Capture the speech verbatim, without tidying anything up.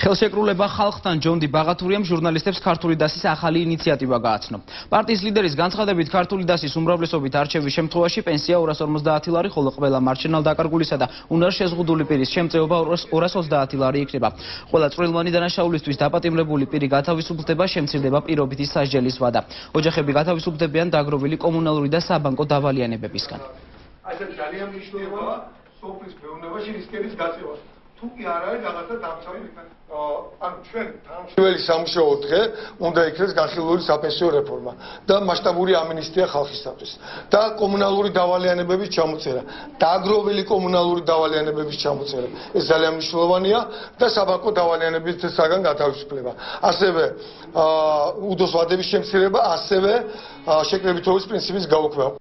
ხელშეკრულება ხალხთან ჯონდი ბაღათურიამ ჟურნალისტებს ქართული.დასის ახალი ინიციატივა გააცნო. პარტიის ლიდერის განცხადებით ქართული.დასის უმრავლესობით არჩევის შემთხვევაში პენსია ორას ორმოცდაათი ლარი, ხოლო ყველა მარჩენალდაკარგულისა და უნარშეზღუდული პირის შემწეობა ორას ოცდაათი ლარი იქნება. ყველა წვრილმანი დანაშაულისთვის დაპატიმრებული პირი გათავისუფლდება, შემცირდება პირობითი სასჯელის ვადა. ოჯახები გათავისუფლდებიან დაგროვილი კომუნალური და საბანკო დავალიანებებისგან. ასე ძალიან მნიშვნელოვანია სოფლის მეურნეობაში რისკების გაწევა. თუ კი არ არის რაღაცა დამცავი ანუ ჩვენ პირველი სამუშაო დღე უნდა იქნეს განხილული საპენსიო რეფორმა და მასშტაბური ამინისტია ხალხისათვის და კომუნალური დავალიანებების ჩამოწერა, დაგროვილი კომუნალური დავალიანებების ჩამოწერა. ეს ძალიან მნიშვნელოვანია და საბანკო დავალიანებისგან გათავისუფლება. ასევე უდოს ვადების შემცირება, ასევე შეკრებითობის პრინციპის გაუქმება.